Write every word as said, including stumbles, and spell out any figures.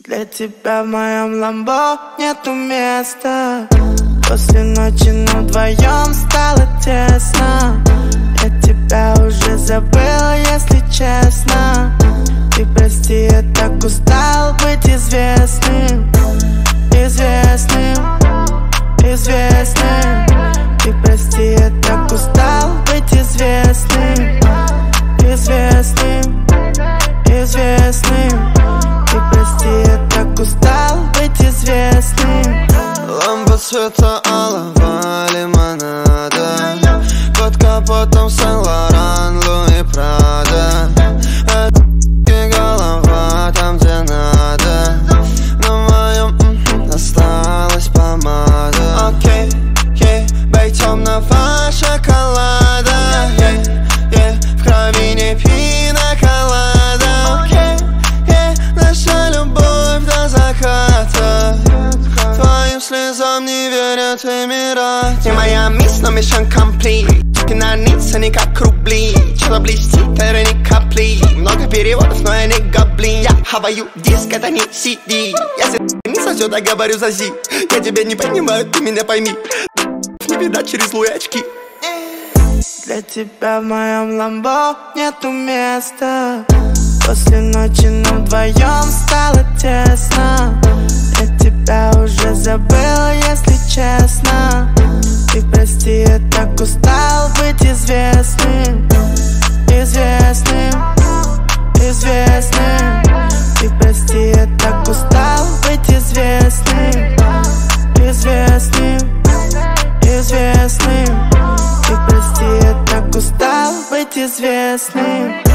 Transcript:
Для тебя в моем ламбо нету места. После ночи нам вдвоем стало тесно. Я тебя уже забыл, если честно. Ты прости, я так устал быть известным. Известным, известным. Ты прости, я так устал быть известным. Известным, известным. Ты прости, я так устал быть известным. Лампа цвета алого лимонада, под капотом Сен-Лоран, Луи Прада. И голова там, где надо. На моем м-м, осталась помада. Окей, ей, бей темного шоколада. Ей, ей, в крови не пина колада. Окей, ей, наша любовь до заката. Твоим слезам не верят Эмираты. Не моя мисс, но mission complete. На нице не как рубли. Что-то блестит, это не капли. Много переводов, но я не гоблин. Я хаваю диск, это не си ди. Если не сосет, я говорю за зи. Я тебя не понимаю, ты меня пойми. Не видать через луи очки. Для тебя в моем ламбо нету места. После ночи нам вдвоем стало тесно. Я тебя уже забыл, если честно. Ты прости, я так устал быть известным. Известным, известным. Ты прости, я так устал быть известным. Известным, известным. Ты прости, я так устал быть известным.